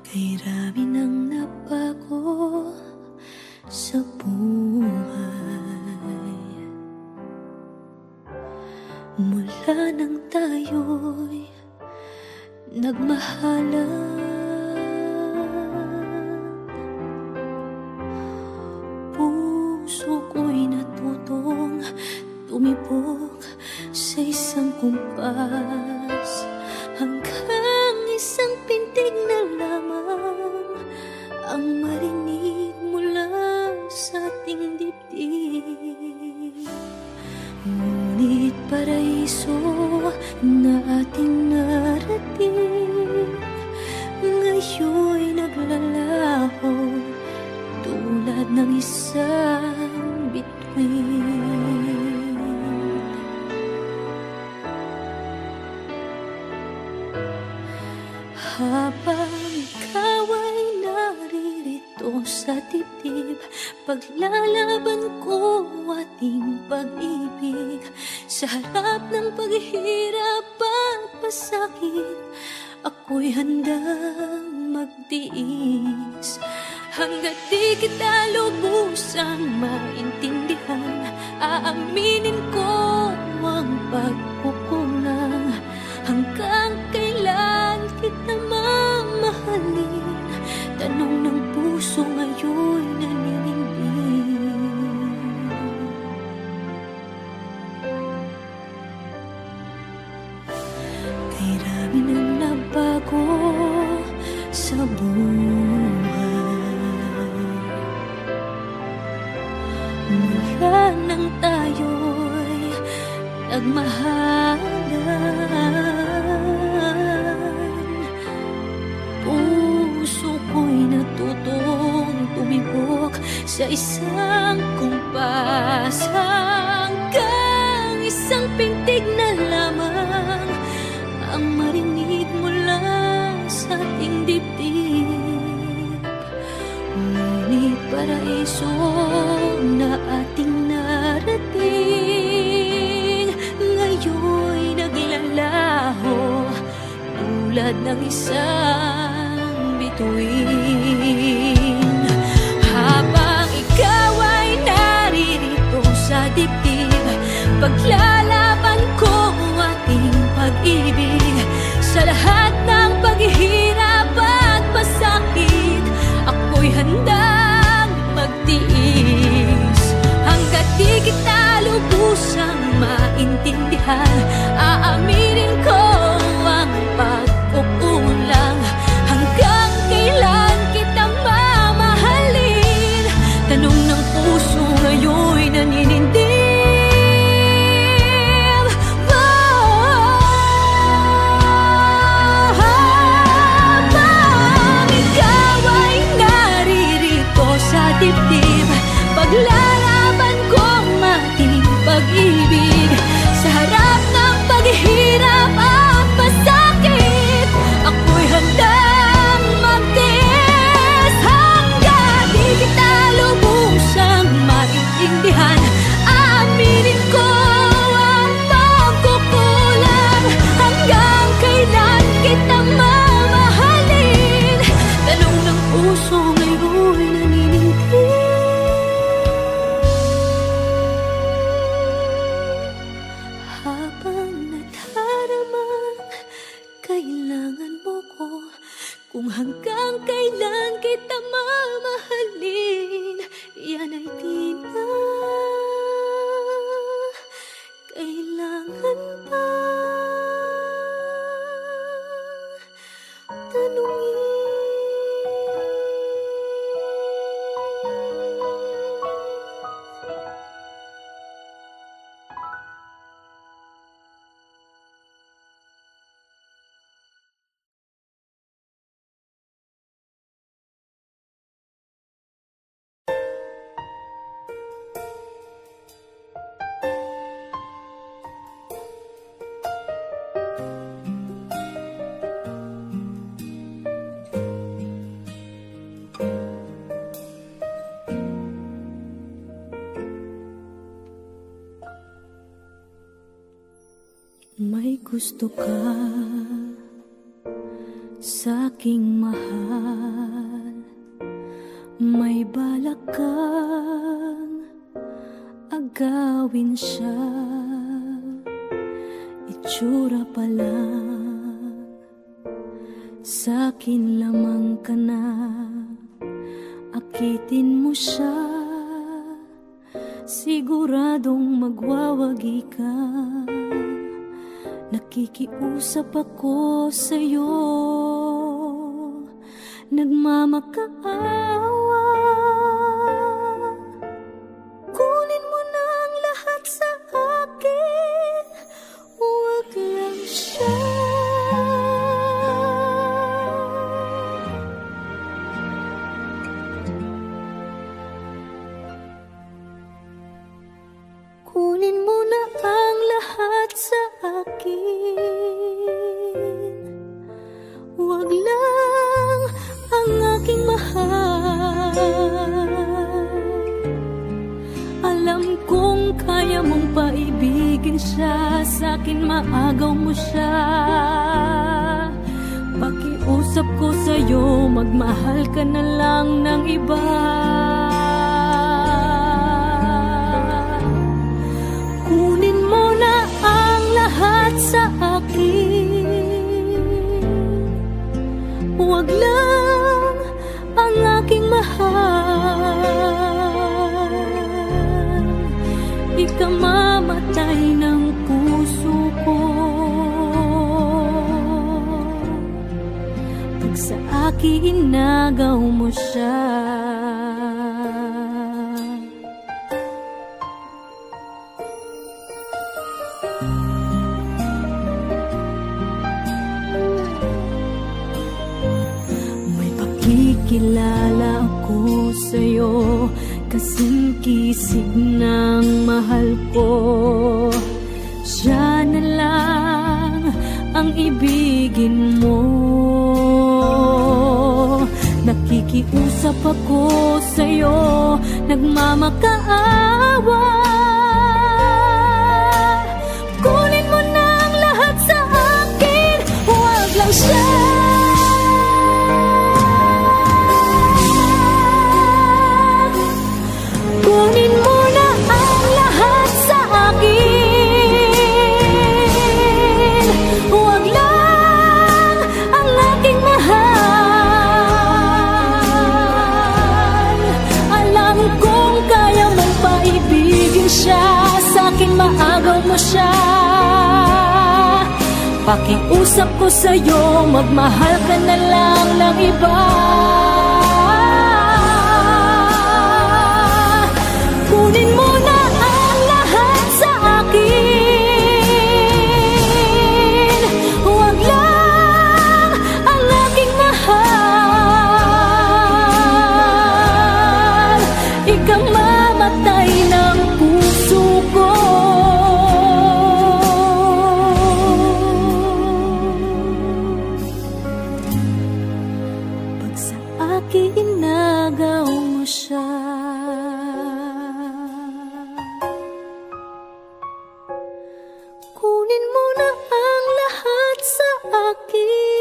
Kay rami nang nabago sa buhay. Mula nang tayo'y nagmahalan, puso ko'y natutong tumibok sa isang kumpas, hanggang isang pintig na lamang ang marinig mula sa ating dibdib. Ngunit paraiso na ating narating, ngayon'y naglalaho tulad ng isang bituin. Habang ikaw ay naririto sa dibdib, paglalaban ko ating pag-ibig. Sa harap ng paghihirap at pasakit, ako'y handang magtiis. Hanggat di kita lubusang maintindihan, aaminin ko ang pagkukulang. Hanggang kailan kita mamahalin? Tanong ng puso ngayon'y naninindig. Kay rami nang nabago sa buhay. Mula nang tayo'y nagmahalan, puso ko'y natutong tumibok sa isang kumpas, hanggang isang pintig na lamang ang marinig mula sa ating dibdib. Ngunit paraiso na ating narating, ngayon'y naglalaho tulad ng isang bituin. Habang ikaw ay naririto sa dibdib, paglalaban ko ating pag-ibig. Sa lahat ng paghihirap at pasakit, ako'y handang magtiis. Hanggat di kita lubusang maintindihan, aaminin ko ang pagkukulang. Hanggang kailan kita mamahalin? Tanong ng puso ngayon'y naninindig. Habang ikaw ay naririto sa dibdib, paglalaban kong ating pag-ibig. Sa harap ng paghihirap at pasakit, ako'y handang magtiis. Hanggang di kita lubusang maintindihan, aaminin ko ang pagkukulang. Hanggang kailan kita mamahalin? Tanong ng puso ngayon'y naninindig. Habang nadaramang kailangan mo ko, kung hanggang kailan kita mamahalin, yan ay di na kailangan pa tanungin. May gusto ka Sa'king mahal, may balak kang agawin siya. Itsura pa lang, sa'kin lamang ka na. Akitin mo siya, siguradong magwawagi ka. Nakikiusap ako sa'yo, nagmamakaawa. Kunin mo na ang lahat sa akin, huwag lang siya. Kunin mo na ang lahat sa akin, huwag lang ang aking mahal. Alam kong kaya mong paibigin siya, sa'kin maagaw mo siya. Pakiusap ko sa'yo, magmahal ka na lang ng iba. Kunin mo na ang lahat sa akin, huwag lang ang aking mahal. Ikamamatay ng puso ko pag sa akin inagaw mo siya. Kilala ako sa'yo, kasing kisig ng mahal ko. Siya na lang ang ibigin mo. Nakikiusap ako sa'yo, nagmamakaawa. Kunin mo na ang lahat sa akin, huwag lang siya. Kunin mo na ang lahat sa akin, huwag lang ang aking mahal. Alam kong kaya mong paibigin siya, sa'kin maagaw mo siya. Pakiusap ko sa'yo, magmahal ka na lang ng iba. Kunin mo na ang lahat sa akin, huwag lang ang aking mahal. Ikamamatay ng puso ko pag sa akin inagaw mo siya. Kunin mo na ang lahat sa akin.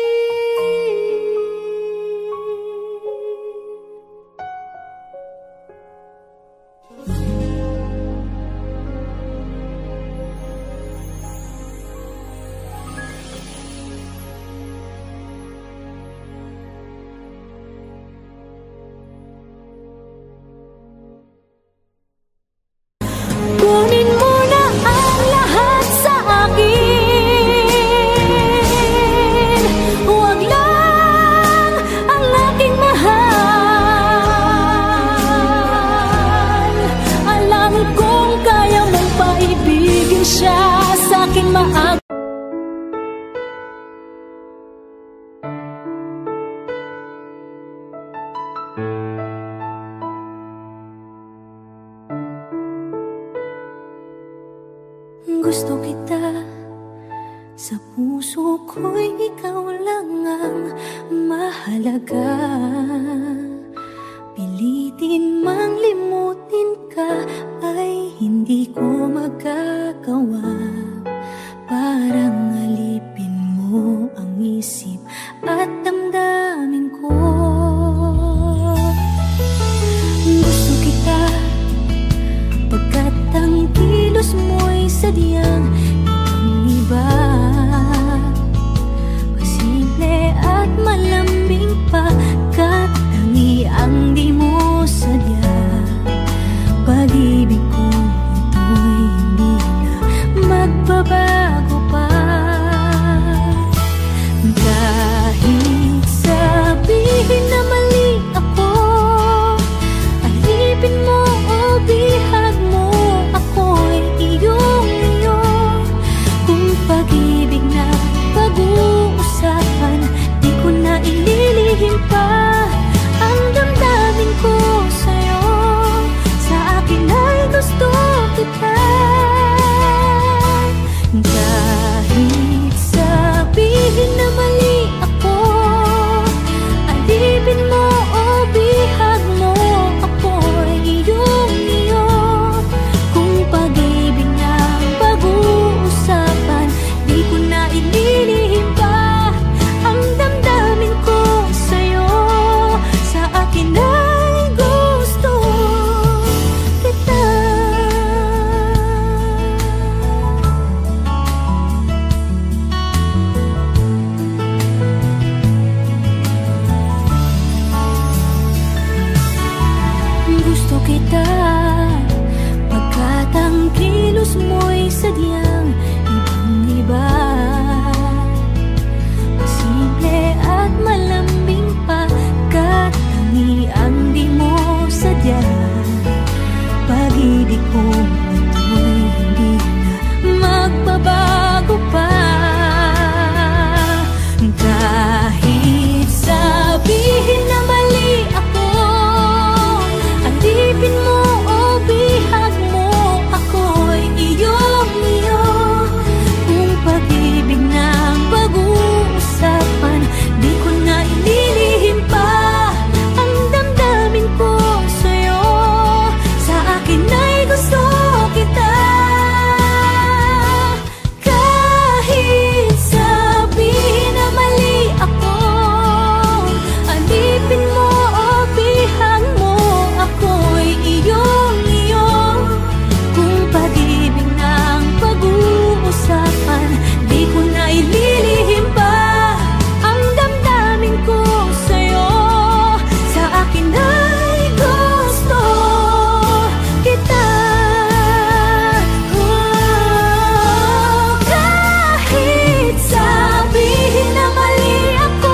Kunin mo na ang lahat sa akin, huwag lang ang aking mahal. Alam kong kaya mong paibigin siya, sa'kin maagaw. Gusto kita, sa puso ko'y ikaw lang ang mahalaga. Pilitin mang limutin ka ay hindi ko magagawa. Parang alipin mo ang isip at kilos mo'y sadyang ibang-iba. Pasimple at malambing pagkat tangiang di mo sadya. Pag-ibig ko ito'y hindi na magbabago pa. Kahit sabihin na mali ako, alipin mo o bihag mo, ako'y iyong-iyo. Kung pag-ibig na pag-uusapan, di ko na ililihim pa ang damdamin ko sa'yo. Sa akin ay gusto kita. Kahit sabihin na mali ako, alipin mo o bihag mo, ako'y iyong-iyo. Kung pag-ibig na pag-uusapan, di ko na ililihim pa ang damdamin ko sa'yo. Sa akin ay gusto kita. Gusto kita pagkat ang kilos mo'y sadyang ibang-iba. Simple at malambing pagkat tangiang di mo sadya. Pag-ibig ko ito'y hindi na magbabago pa. Kahit sabihin na mali ako, alipin mo o bihag mo, ako'y iyong-iyo. Kung pag-ibig na pag-uusapan, di ko na ililihim pa ang damdamin ko sa'yo. Sa akin ay gusto kita. Kahit sabihin na mali ako, alipin mo o bihag mo, ako'y iyong-iyo. Kung pag-ibig na pag-uusapan, di ko na ililihim pa ang damdamin ko sa'yo. Sa akin ay gusto kita. Kahit sabihin na mali ako,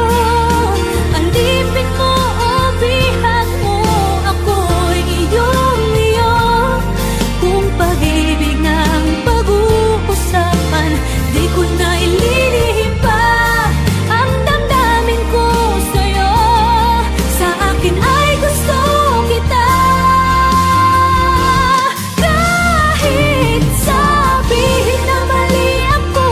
alipin mo o bihag mo, ako'y iyong-iyo. Kung pag-ibig na pag-uusapan, di ko na ililihim pa ang damdamin ko sa'yo. Sa akin ay gusto kita. Kahit sabihin na mali ako,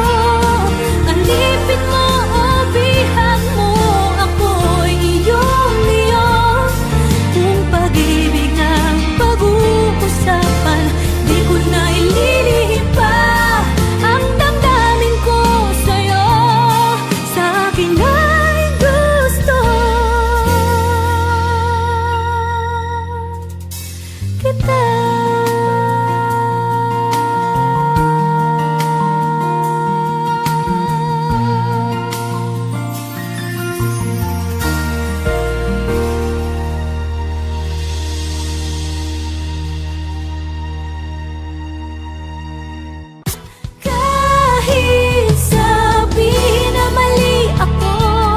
alipin mo o bihag mo, ako'y iyong-iyo. Kung pag-ibig na pag-uusapan, di ko na ililihim pa ang damdamin ko sa'yo. Sa akin ay gusto kita. Kahit sabihin na mali ako,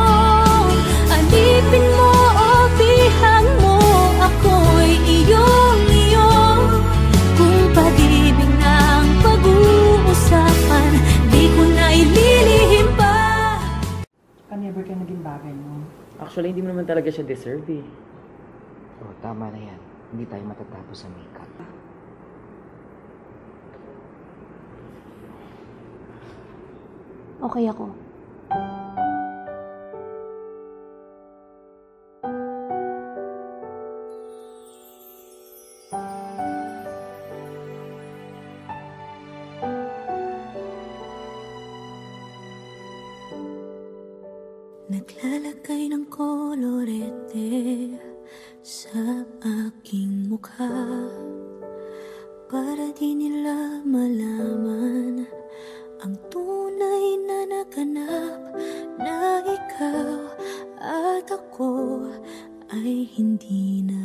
alipin mo o bihag mo, ako'y iyong-iyo. Kung pag-ibig na pag-uusapan, di ko na ililihim pa. Never ka naging bagay mo. Actually, hindi mo naman talaga siya deserve eh. Oh, tama na yan. Hindi tayo matatapos sa makeup. Okay ako. Naglalagay ng kolorete sa aking mukha para di nila malaman ang tunay na naganap, na ikaw at ako ay hindi na.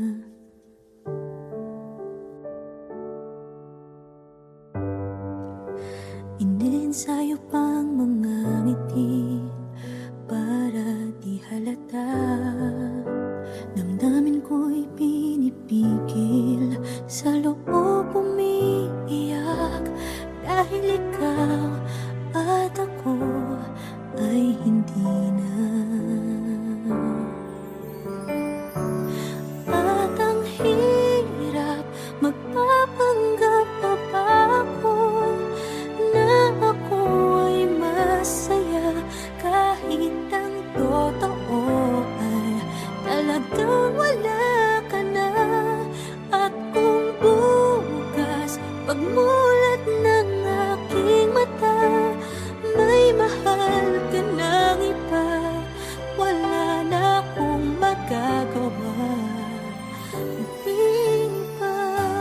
Inensayo pang mga ngiti para di halata. Damdamin ko'y pinipigil, sa loob umiiyak, dahil ikaw at ako ay hindi na. At ang hirap, magpapanggap pa ba ako na ako ay masaya, kahit ang totoo ay talagang wala ka na. At kung bukas pagmulat ng aking mata, may mahal ka ng iba, wala na akong magagawa. Di ba?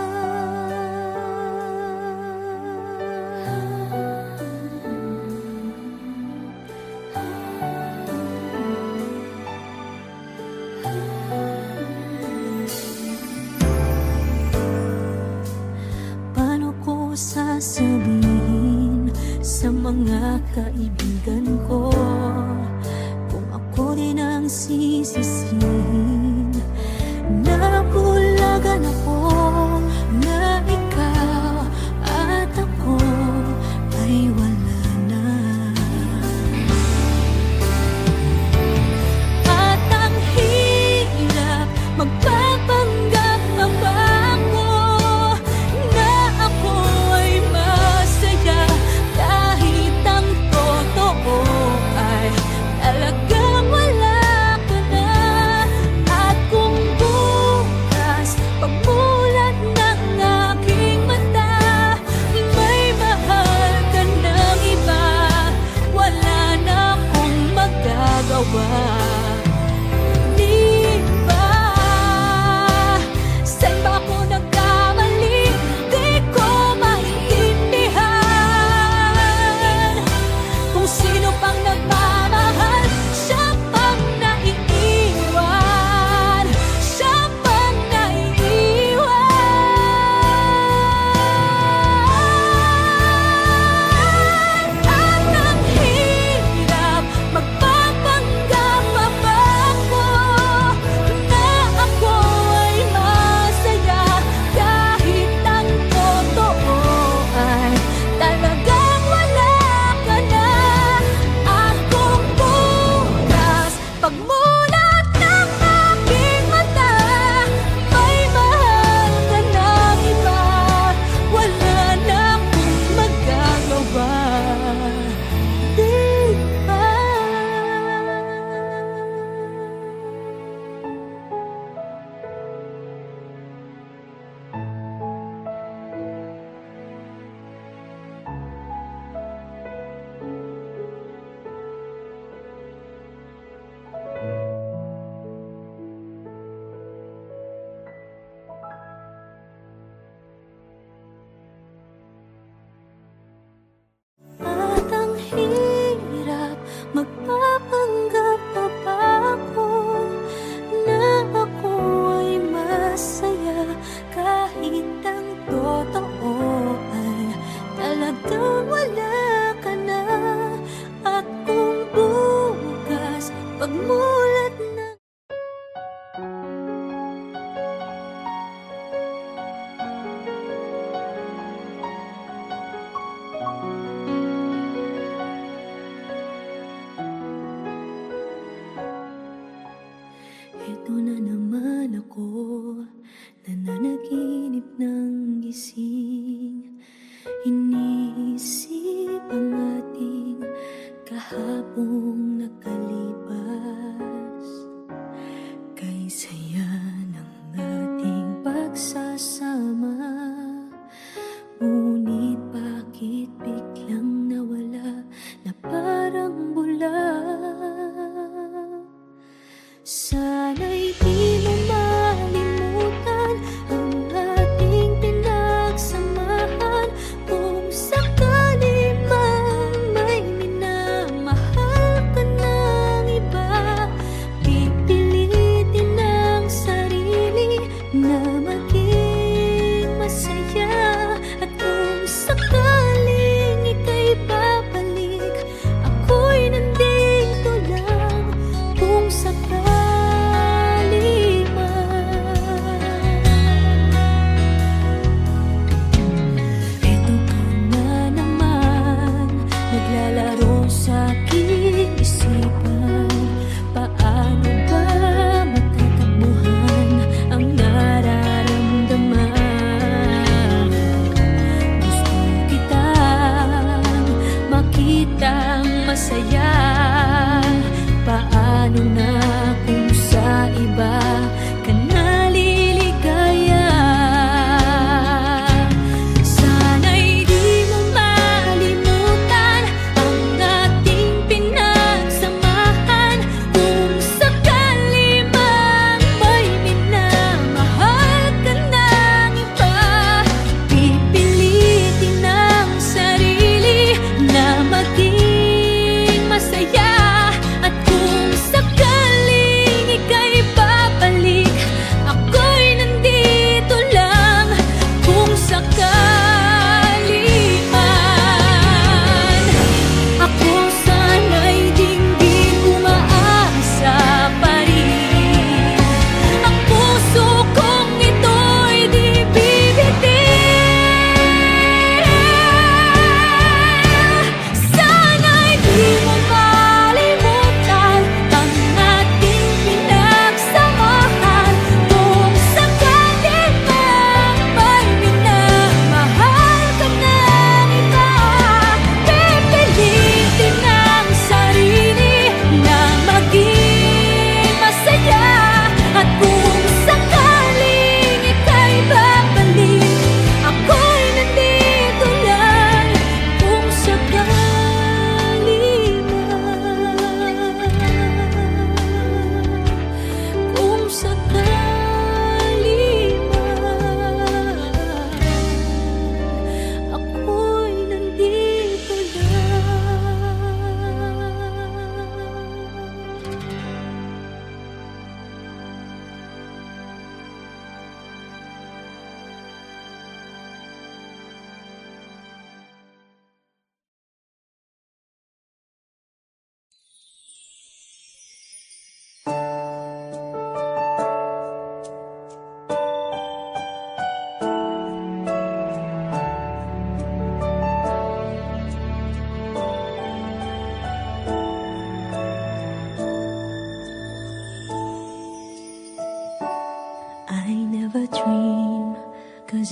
Paano ko sasabihin sa mga kaibigan ko kung ako din ang sisisihin? Nabulagan ako na ikaw at ako ay wala na. At ang hirap, magpapanggap pa ba ako na ako ay masaya, kahit ang totoo ay talagang wala ka na.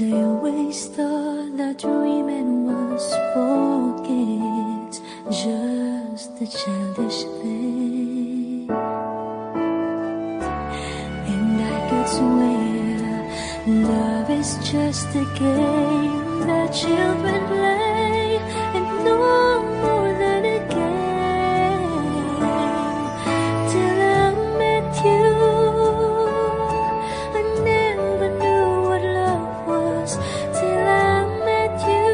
I always thought that dreaming was for kids, just a childish thing. And I could swear love is just a game that children play, and no more than a game. Till I met you, I never knew what love was. Till I met you,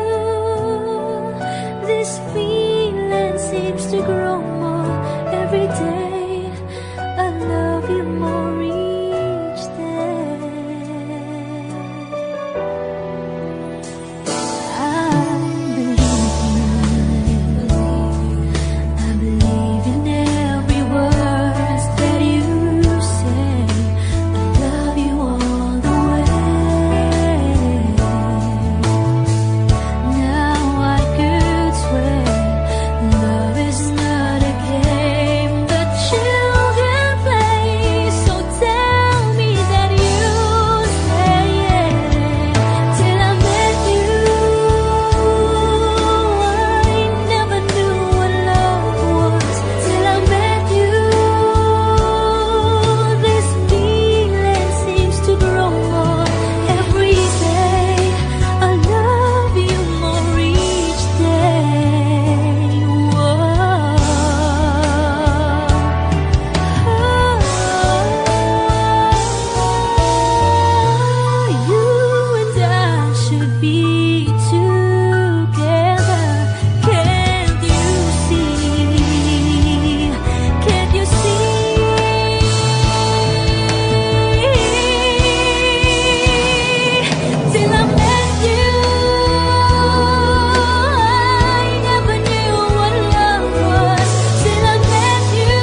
this feeling seems to grow more every day. I love you more each day. I believe in every word that you say. I love you all the way. Now I could swear love is not a game that children play. So tell me that you say yeah. Till I met you, I never knew what love was. Till I met you, this feeling seems to grow more every day. I love you more each day. You and I should be together. Can't you see? Can't you see? Till I met you, I never knew what love was. Till I met you,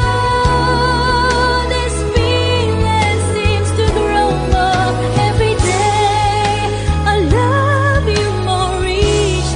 this feeling seems to grow more every day. I love you more each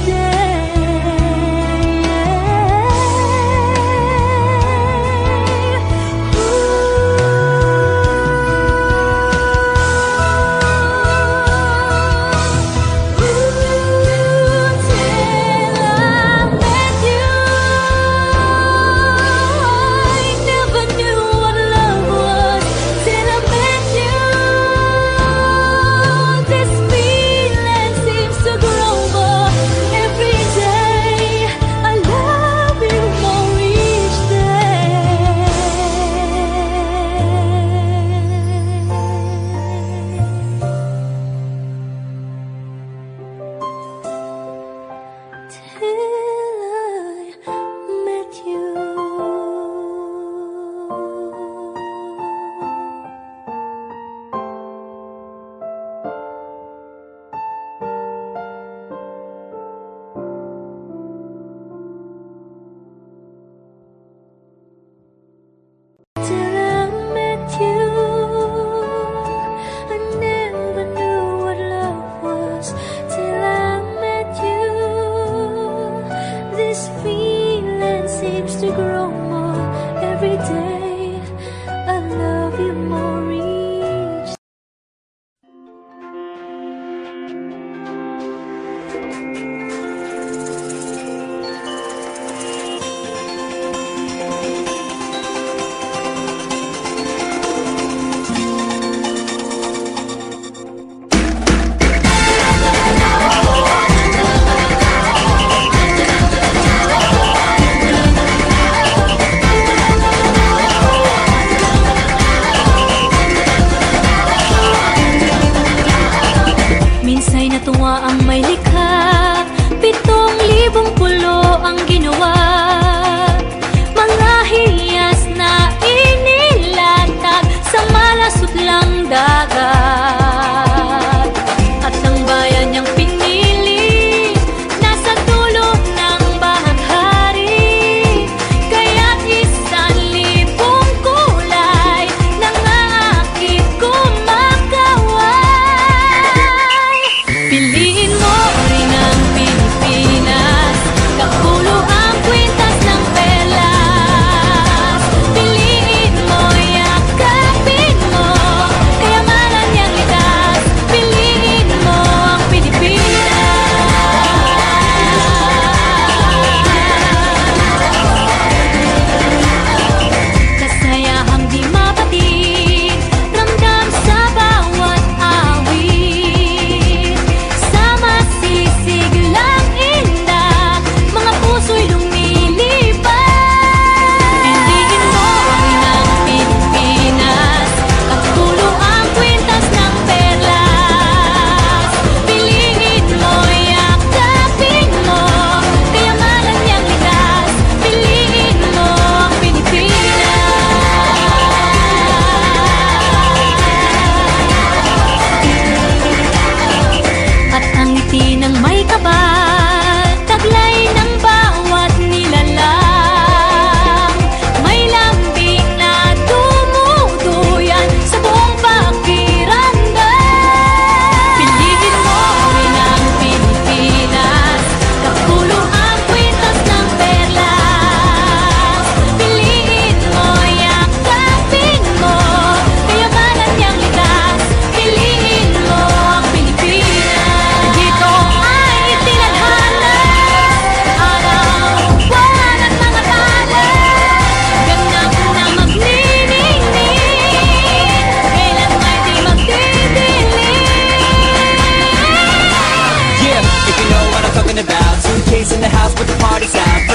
Piliin mo rin ang Pilipinas, kapulo ang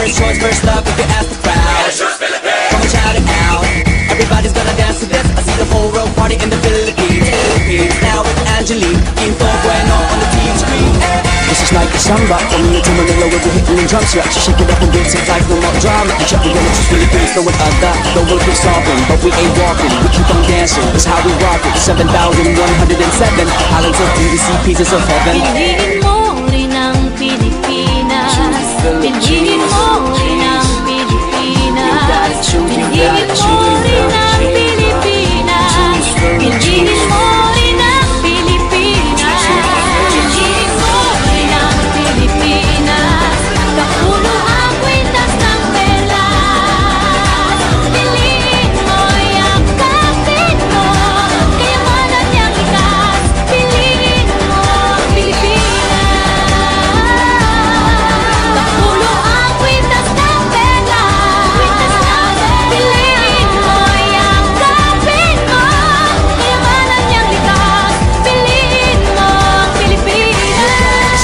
first choice, first love, if you ask the crowd. Come on, shout it out. Everybody's gonna dance to this. I see the whole world party in the Philippines. Now with Angelique, Quinto Bueno on the TV screen. This is like a samba. From here to Manila, we'll be hitting the drums. Yeah, shake it up and dance it like no more drama. And check, we're gonna choose Philippines, no one other. No one keep solving, but we ain't walking. We keep on dancing, that's how we rock it. 7,107 islands of beauty, pieces of heaven. Piliin mo rin ang Pilipinas. Piliin mo rin ang Pilipinas. Piliin mo rin ang Pilipinas. Piliin mo rin ang Pilipinas. Piliin mo rin ang Pilipinas. Kapulo ang kwintas ng pelas. Piliin mo yung kapit mo. Kayamanan niyang likas. Piliin mo ang Pilipinas. Kapulo ang kwintas ng pelas. Piliin mo yung kapit mo. Kayamanan niyang likas. Piliin mo ang Pilipinas.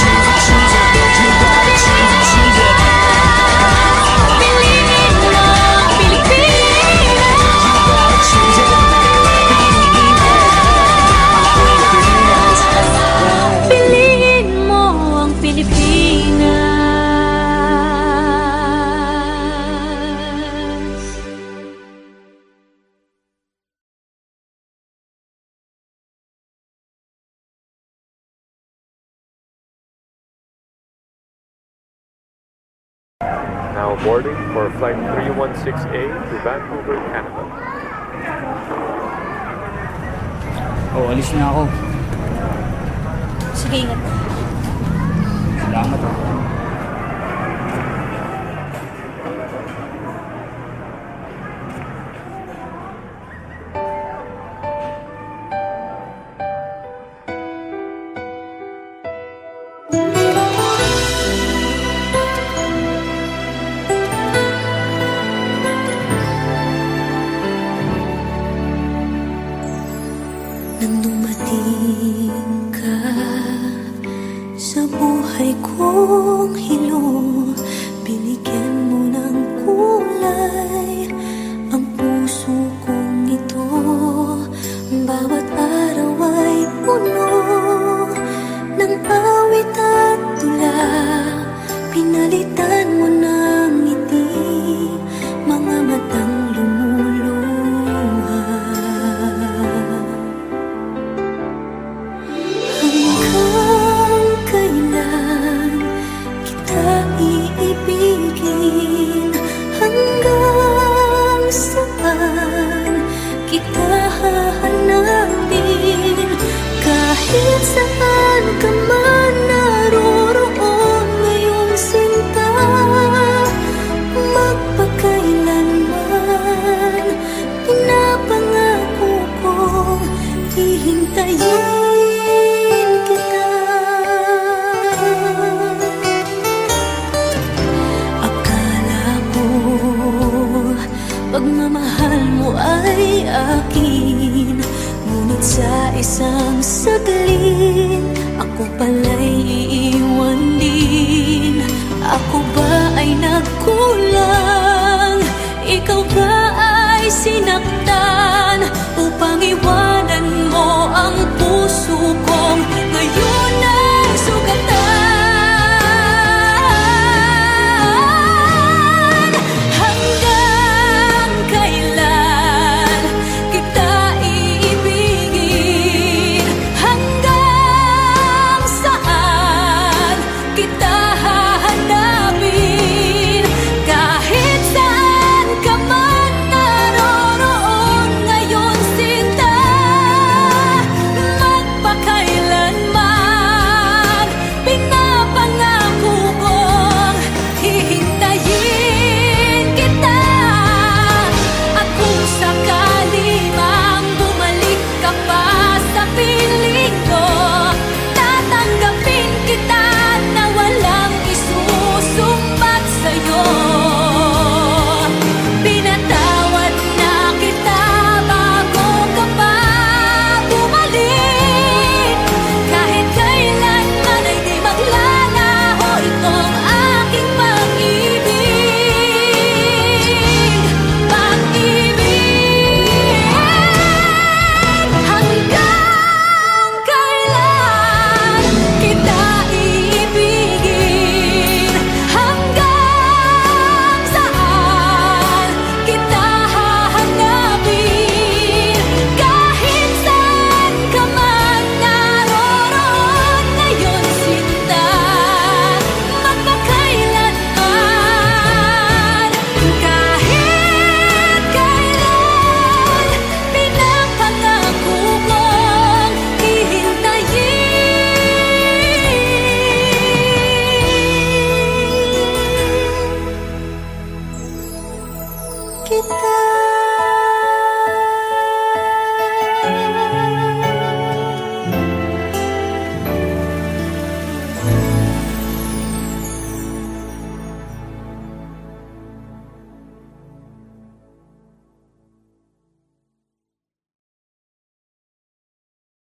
Piliin mo ang Pilipinas. Now boarding for flight 316A to Vancouver, Canada. Oh, alis na ako. Sige, ingat. Salamat. Nang dumating ka sa buhay kong hilong, binigyan mo ng kulay ang puso kong ito. Bawat araw ay puno ng awit at tula. Pinalitan mo ng ngiti mga matang lumuluha. Hanggang kailan kita iibigin? Hanggang saan kita hahanapin? Kahit saan ka man naroroon ngayong sinta, magpakailanman pinapangako kong hihintayin kita. Akala ko pagmamahal mo ay akin, ngunit sa isang saglit ako pala'y iiwan din. Ako ba ay nagkulang? Ikaw ba ay sinaktan upang iwan?